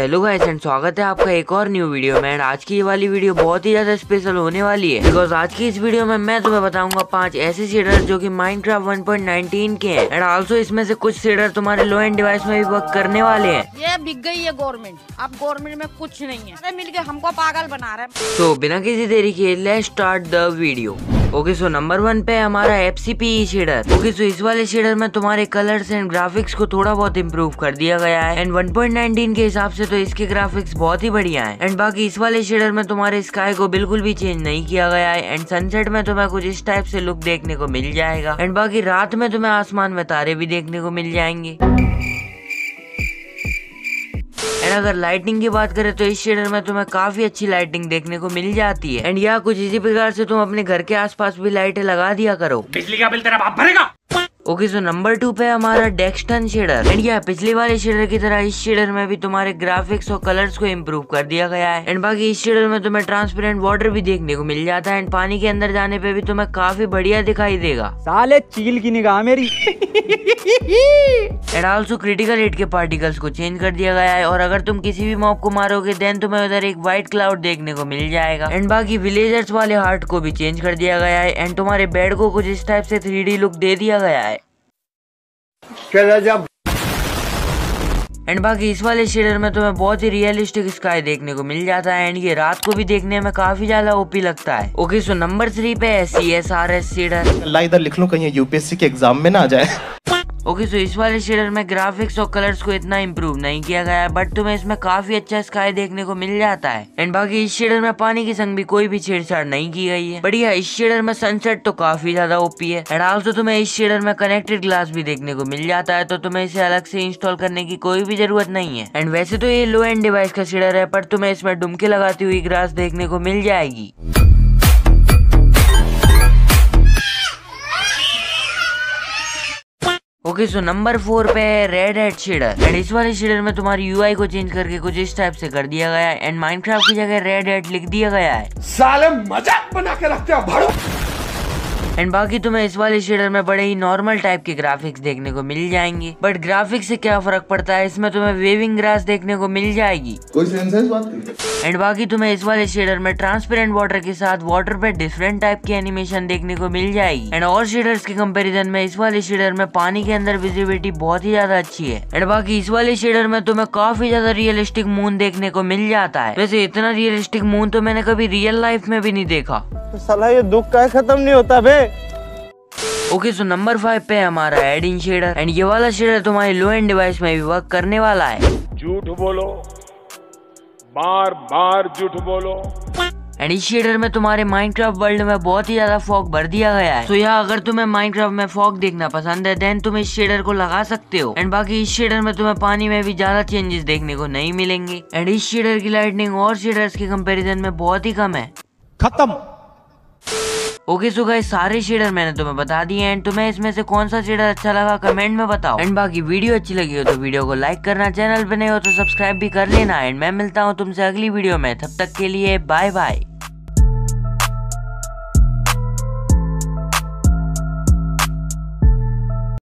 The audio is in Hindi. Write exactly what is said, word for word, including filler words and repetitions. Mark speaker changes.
Speaker 1: हेलो गाइस एंड स्वागत है आपका एक और न्यू वीडियो में। एंड आज की ये वाली वीडियो बहुत ही ज्यादा स्पेशल होने वाली है बिकॉज आज की इस वीडियो में मैं तुम्हें बताऊंगा पांच ऐसे शेडर जो कि माइनक्राफ्ट वन पॉइंट नाइनटीन के हैं। एंड आल्सो इसमें से कुछ शेडर तुम्हारे लो एंड डिवाइस में भी वर्क करने वाले हैं।
Speaker 2: ये बिक गई है गवर्नमेंट, अब गवर्नमेंट में कुछ नहीं है, अरे मिलके हमको पागल बना रहे हैं।
Speaker 1: तो बिना किसी देरी के let's start the video. Okay so number one पे हमारा F C P E shader. Okay so इस वाले शेडर में तुम्हारे कलर्स एंड ग्राफिक्स को थोड़ा बहुत इम्प्रूव कर दिया गया है। एंड वन पॉइंट नाइनटीन के हिसाब से तो इसके ग्राफिक्स बहुत ही बढ़िया हैं। एंड बाकी इस वाले शेडर में तुम्हारे स्काई को बिल्कुल भी चेंज नहीं किया गया है। एंड सनसेट में तुम्हें कुछ इस टाइप से लुक देखने को मिल जाएगा। एंड बाकी रात में तुम्हें आसमान में तारे भी देखने को मिल जाएंगे। एंड अगर लाइटिंग की बात करें तो इस शेडर में तुम्हें काफी अच्छी लाइटिंग देखने को मिल जाती है। एंड यहाँ कुछ इसी प्रकार से तुम अपने घर के आसपास भी लाइटें लगा दिया करो।
Speaker 3: बिजली का बिल तेरा बाप भरेगा।
Speaker 1: ओके सो नंबर टू पे हमारा डेक्सटन शेडर। एंड यह पिछले वाले शेडर की तरह इस शेडर में भी तुम्हारे ग्राफिक्स और कलर्स को इम्प्रूव कर दिया गया है। एंड बाकी इस शेडर में तुम्हें ट्रांसपेरेंट वाटर भी देखने को मिल जाता है। एंड पानी के अंदर जाने पे भी तुम्हें काफी बढ़िया दिखाई देगा।
Speaker 4: साले चील की निगाह मेरी।
Speaker 1: एंड आल्सो क्रिटिकल हिट के पार्टिकल्स को चेंज कर दिया गया है। और अगर तुम किसी भी मॉब को मारोगे देन तुम्हें उधर एक व्हाइट क्लाउड देखने को मिल जाएगा। एंड बाकी विलेजर्स वाले हार्ट को भी चेंज कर दिया गया है। एंड तुम्हारे बेड को कुछ इस टाइप से थ्री डी लुक दे दिया गया है। एंड बाकी इस वाले शेडर में तुम्हें बहुत ही रियलिस्टिक स्काई देखने को मिल जाता है। एंड ये रात को भी देखने में काफी ज्यादा ओपी लगता है। ओके सो नंबर थ्री पे है C S R S shader.
Speaker 5: Allah इधर लिख लूं कहीं यू पी एस सी के एग्जाम में ना आ जाए।
Speaker 1: ओके सो इस वाले शेडर में ग्राफिक्स और कलर्स को इतना इम्प्रूव नहीं किया गया है बट तुम्हें इसमें काफी अच्छा स्काई देखने को मिल जाता है। एंड बाकी इस शेडर में पानी के संग भी कोई भी छेड़छाड़ नहीं की गई है। बढ़िया इस शेडर में सनसेट तो काफी ज्यादा ओपी है। एंड आल्सो तुम्हें इस शेडर में कनेक्टेड ग्लास भी देखने को मिल जाता है, तो तुम्हें इसे अलग से इंस्टॉल करने की कोई भी जरूरत नहीं है। एंड वैसे तो ये लो एंड डिवाइस का शेडर है पर तुम्हें इसमें डुमके लगाती हुई ग्रास देखने को मिल जाएगी। ओके सो नंबर फोर पे है रेड हैट शेडर। एंड इस वाले शेडर में तुम्हारी यू आई को चेंज करके कुछ इस टाइप से कर दिया गया है। एंड माइनक्राफ्ट की जगह रेड हैट लिख दिया गया है।
Speaker 3: साले मजाक बना के रखते हो भाड़ू।
Speaker 1: एंड बाकी तुम्हें इस वाले शेडर में बड़े ही नॉर्मल टाइप के ग्राफिक्स देखने को मिल जाएंगे। बट ग्राफिक्स से क्या फर्क पड़ता है, इसमें तुम्हें वेविंग ग्रास देखने को मिल जाएगी।
Speaker 5: कोई सेंस है इस बात की?
Speaker 1: एंड बाकी तुम्हें इस वाले शेडर में ट्रांसपेरेंट वाटर के साथ वाटर पे डिफरेंट टाइप की एनिमेशन देखने को मिल जाएगी। एंड और शेडर्स के कंपैरिजन में इस वाले शेडर में पानी के अंदर विजिबिलिटी बहुत ही ज्यादा अच्छी है। एंड बाकी इस वाले शेडर में तुम्हें काफी ज्यादा रियलिस्टिक मून देखने को मिल जाता है। वैसे इतना रियलिस्टिक मून तो मैंने कभी रियल लाइफ में भी नहीं देखा।
Speaker 4: तो साला ये दुख का खत्म नहीं होता बे।
Speaker 1: ओके सो नंबर फाइव पे हमारा एडिन शेडर। एंड ये वाला शेडर तुम्हारे लो एंड डिवाइस में भी वर्क करने वाला है।
Speaker 3: झूठ बोलो, बार बार झूठ बोलो।
Speaker 1: एंड इस शेडर में तुम्हारे माइनक्राफ्ट वर्ल्ड में बहुत ही ज्यादा फॉग भर दिया गया है। तो यहाँ अगर तुम्हें माइनक्राफ्ट में फॉग देखना पसंद है देन तुम इस शेडर को लगा सकते हो। एंड बाकी इस शेडर में तुम्हें पानी में भी ज्यादा चेंजेस देखने को नहीं मिलेंगे। एंड इस शेडर की लाइटनिंग और शेडर्स के कंपैरिजन में बहुत ही कम है।
Speaker 4: खत्म।
Speaker 1: ओके सो गाइस सारे शेडर मैंने तुम्हें बता दिए। एंड तुम्हें इसमें से कौन सा शेडर अच्छा लगा कमेंट में बताओ। एंड बाकी वीडियो अच्छी लगी हो तो वीडियो को लाइक करना, चैनल पे नए हो तो सब्सक्राइब भी कर लेना। एंड मैं मिलता हूँ तुमसे अगली वीडियो में, तब तक के लिए बाय बाय।